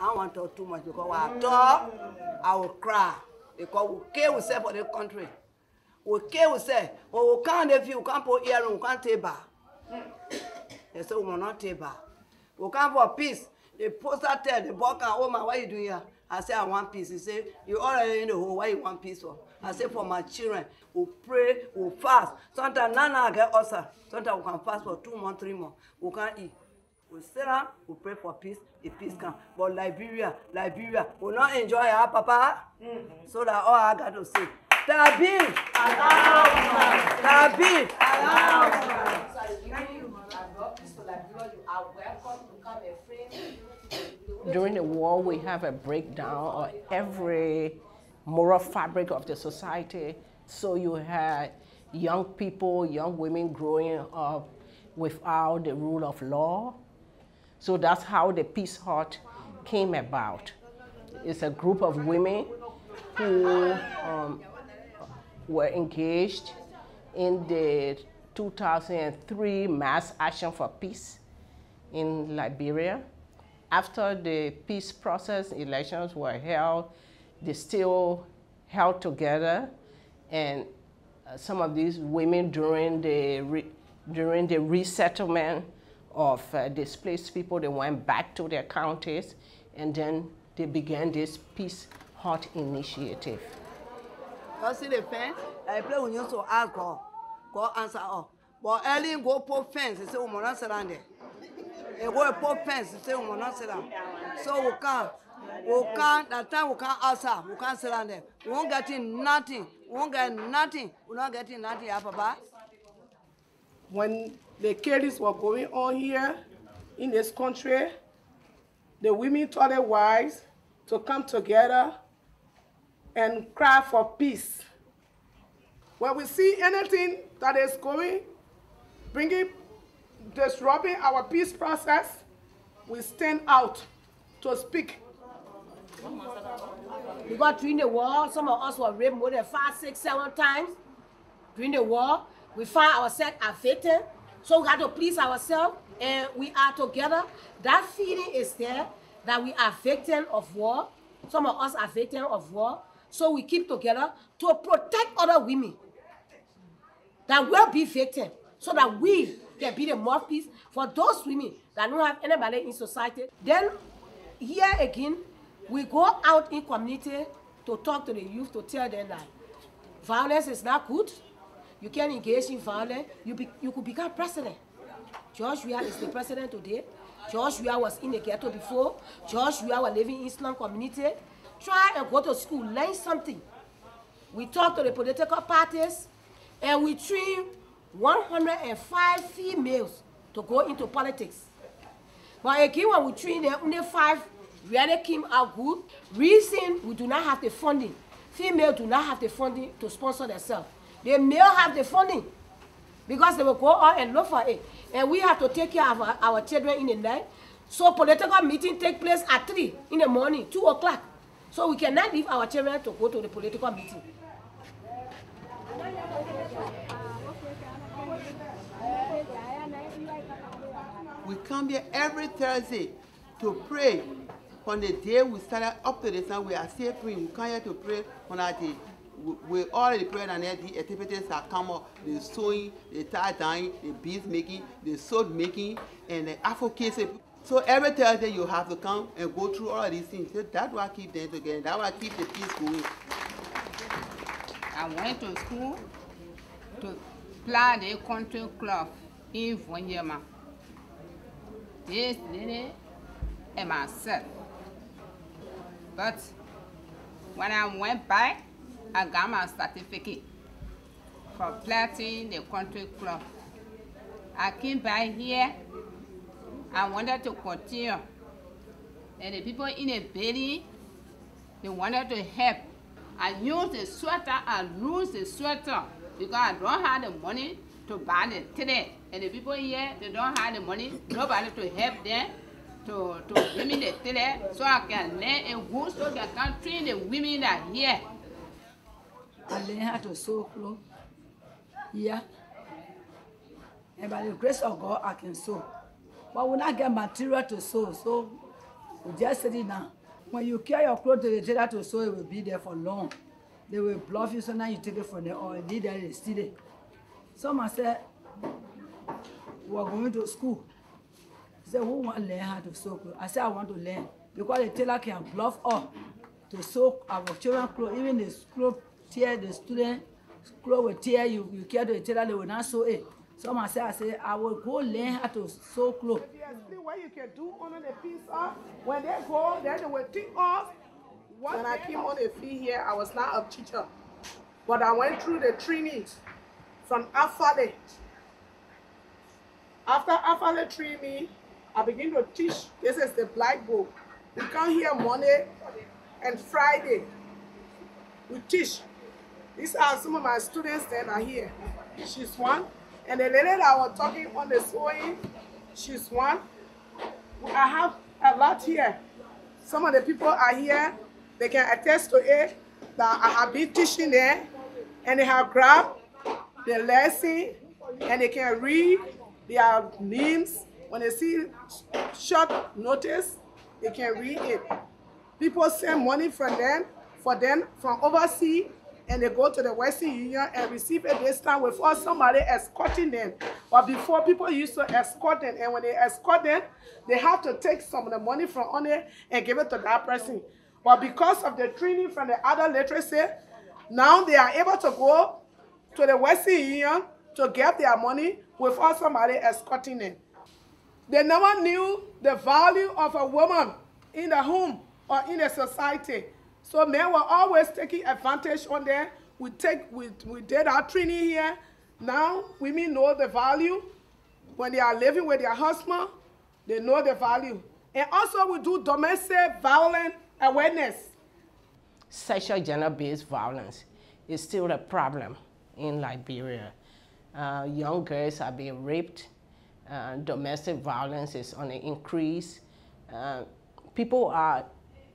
don't want to talk too much because when I talk, I will cry. Because we care we say for the country. We care we say, well, we can't if you can't put earring, we can't take back. They say we will not take back. We can't for peace. The poster tell the boy, oh man, what you doing here? I say I want peace. He say, you already in the hole, why you want peace for? I say for my children, we pray, we fast. Sometimes Nana get ulcer. Sometimes we can fast for 2 months, 3 months. We can't eat. We sit down, we pray for peace, the peace comes. But Liberia, we not enjoy our papa. So that all I got to say, Tabi, Tabi, During the war, we have a breakdown of every moral fabric of the society. So you had young people, young women growing up without the rule of law. So that's how the Peace Hut came about. It's a group of women who were engaged in the 2003 Mass Action for Peace in Liberia. After the peace process, elections were held, they still held together, and some of these women during the resettlement of displaced people, they went back to their counties, and then they began this Peace Hut initiative. You see the fence? I play when you so ask God answer all. But early go put fence, they say we must not sit down there. They go put fence, they say we must not sit down. So we can't, that time we can't answer, we can't sit down there. We won't get in nothing, we won't get nothing, we're not getting nothing, yeah, Papa? When the killings were going on here in this country, the women told their wives to come together and cry for peace. When we see anything that is going, disrupting our peace process, we stand out to speak. Because during the war, some of us were raped more than 5, 6, 7 times. During the war, we find ourselves affected, so we have to please ourselves, and we are together. That feeling is there that we are victims of war. Some of us are victims of war, so we keep together to protect other women that will be victims, so that we can be the mouthpiece for those women that don't have anybody in society. Then, here again, we go out in community to talk to the youth, to tell them that violence is not good. You can engage in violence. You could become president. George Weah is the president today. George Weah was in the ghetto before. George Weah was living in Islam community. Try and go to school, learn something. We talk to the political parties, and we train 105 females to go into politics. But again, when we train them, only 5 really came out good. Reason we do not have the funding. Females do not have the funding to sponsor themselves. The male have the funding because they will go out and look for it. And we have to take care of our children in the night. So political meeting take place at 3 in the morning, 2 o'clock. So we cannot leave our children to go to the political meeting. We come here every Thursday to pray. From the day we started up to the time we are still praying. We come here to pray on our day. We already prayed, and the activities that come up: the sewing, the tie dyeing, the beads making, the soap making, and the advocacy. So every Thursday you have to come and go through all of these things. So that's what keep them together. That's what keep the peace going. I went to school to plan the country club in Vonyama. This lady and myself. But when I went back, I got my certificate for planting the country club. I came back here. I wanted to continue. And the people in the building, they wanted to help. I used the sweater, I lose the sweater because I don't have the money to buy the thread. And the people here, they don't have the money, nobody to help them to give me the thread so I can learn and go so I can train the women that are here. I learned how to sew clothes here. And by the grace of God, I can sew. But we not get material to sew, so we just sit it down. When you carry your clothes to the tailor to sew, it will be there for long. They will bluff you, so now you take it from there, or indeed they steal it. Someone said, we are going to school. He said, who want to learn how to sew clothes? I said, I want to learn. Because the tailor can bluff us to sew our children's clothes. Even the clothes tear, the student clothes will tear, you carry to the tailor, they will not sew it. Someone said, I will go learn how to sew clothes. What you can do under the peace of, when they go, then they will think of. When I came on the field here, I was not a teacher. But I went through the training from Afale. After Afale trained me, I began to teach. This is the black book. We come here Monday and Friday. We teach. These are some of my students that are here. She's one. And the lady that I was talking on the sewing, she's one. I have a lot here. Some of the people are here. They can attest to it that I have been teaching there, and they have grabbed the lesson and they can read their names. When they see short notice, they can read it. People send money from them from overseas, and they go to the Western Union and receive it this time without somebody escorting them. But before, people used to escort them, and when they escort them, they have to take some of the money from on it and give it to that person. But because of the training from the other literacy, now they are able to go to the Western Union to get their money without somebody escorting them. They never knew the value of a woman in the home or in the society. So men were always taking advantage on them. We did our training here. Now women know the value. When they are living with their husband, they know the value. And also we do domestic violence awareness. Sexual gender-based violence is still a problem in Liberia. Young girls are being raped. Domestic violence is on the increase. People are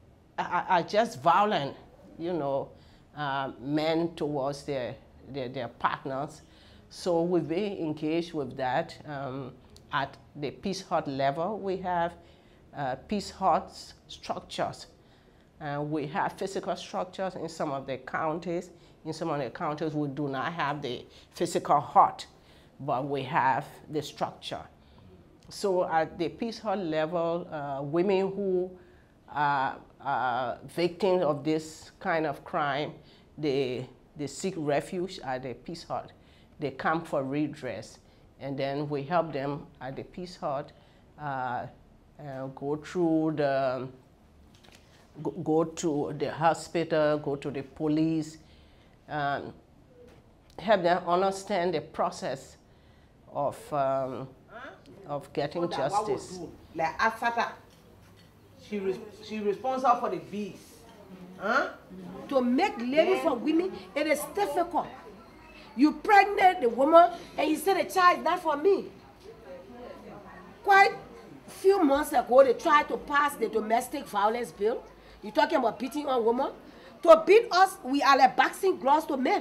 just violent, you know, men towards their partners. So we've been engaged with that. At the Peace Hut level, we have Peace Hut structures. We have physical structures in some of the counties. In some of the counties, we do not have the physical hut, but we have the structure. So at the Peace Hut level, women who are victims of this kind of crime, they seek refuge at the Peace Hut. They come for redress, and then we help them at the Peace Hut go to the hospital, go to the police, help them understand the process of getting justice. Like Asata, she responsible for the bees. Huh? To make living for women, it is difficult. You pregnant the woman and you say the child is not for me. Quite a few months ago, they tried to pass the domestic violence bill. You're talking about beating on women. To beat us, we are like boxing gloves to men.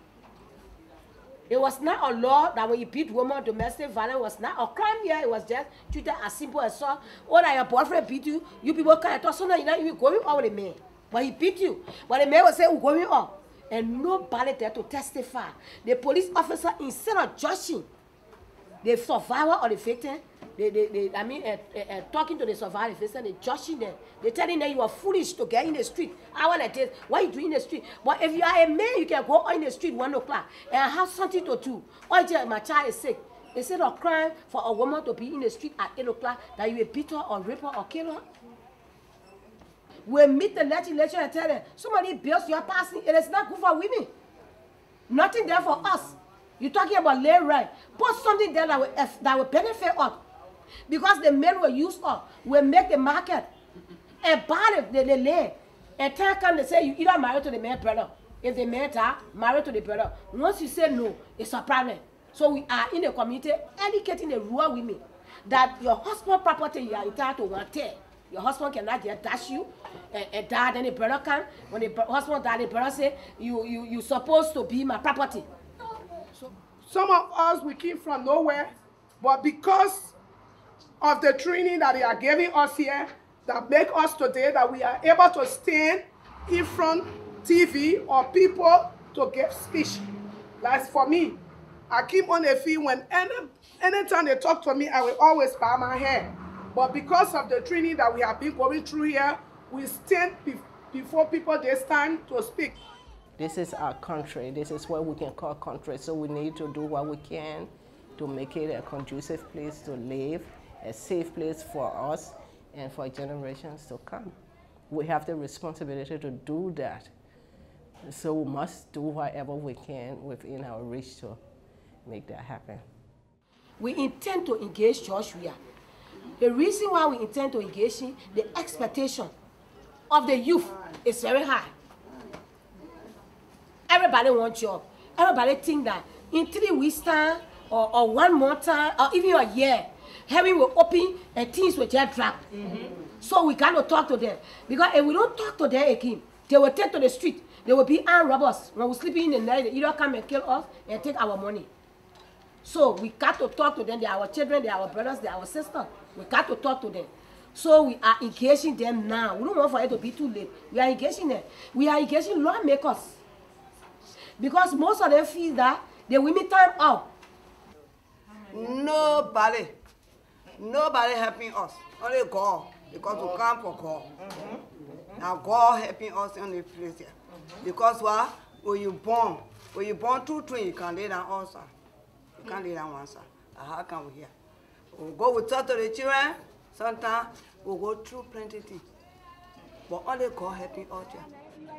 It was not a law that when you beat women, domestic violence was not a crime here. It was just treated as simple as so. Or that your boyfriend beat you, you people can't talk, so now you're not even going out with a man. But he beat you. But the man will say, we're going out. And nobody there to testify. The police officer, instead of judging the survivor or the victim, talking to the survivor, the victim, they judging them. They telling them you are foolish to get in the street. I want like this. What you doing in the street? But if you are a man, you can go in the street 1 o'clock and have something to do. Or just, my child is sick. Instead of crying for a woman to be in the street at 8 o'clock, that you will beat her or rape her or kill her. We meet the legislature and tell them, somebody bills you're passing, it is not good for women. Nothing there for us. You're talking about land right. Put something there that will benefit us. Because the men will use us, will make the market and buy the land. And time come they say you either marry to the man brother. If the man die, marry to the brother. Once you say no, it's a problem. So we are in the community educating the rural women that your husband's property you are entitled to 1/3. Your husband cannot just dash you and die, then the brother come. When the husband die, the brother say, you supposed to be my property. So, some of us, we came from nowhere, but because of the training that they are giving us here, that make us today that we are able to stand in front TV or people to give speech. Like for me, I keep on the field when anytime they talk to me, I will always bow my head. But because of the training that we have been going through here, we stand before people this time to speak. This is our country. This is what we can call country. So we need to do what we can to make it a conducive place to live, a safe place for us and for generations to come. We have the responsibility to do that. So we must do whatever we can within our reach to make that happen. We intend to engage Joshua. The reason why we intend to engage him, the expectation of the youth is very high. Everybody wants job. Everybody think that in 3 weeks time or 1 month time or even a year, heaven will open and things will just drop. So we got to talk to them. Because if we don't talk to them again, they will take to the street. They will be armed robbers. When we're sleeping in the night, they either come and kill us and take our money. So we got to talk to them. They are our children, they are our brothers, they are our sisters. We got to talk to them. So we are engaging them now. We don't want for it to be too late. We are engaging them. We are engaging lawmakers. Because most of them feel that the women time out. Nobody helping us. Only God. Because we come for God. Now God helping us in the place here. Because what? When you born 2 twins, you can lay down also. You can't lay down one side. How can we hear? We go, we talk to the children. Sometimes we go through plenty things. But only God helping us here.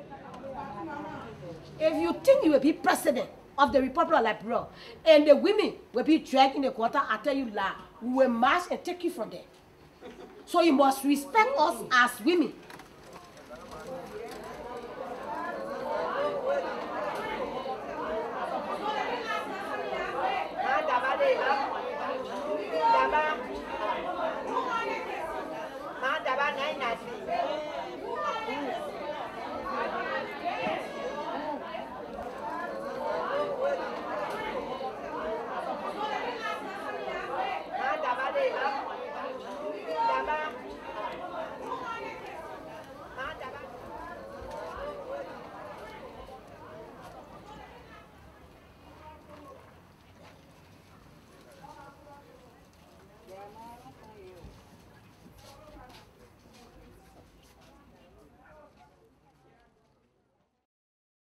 If you think you will be president of the Republic of Liberia and the women will be dragged in the quarter, I tell you lie, we will march and take you from there. So you must respect us as women.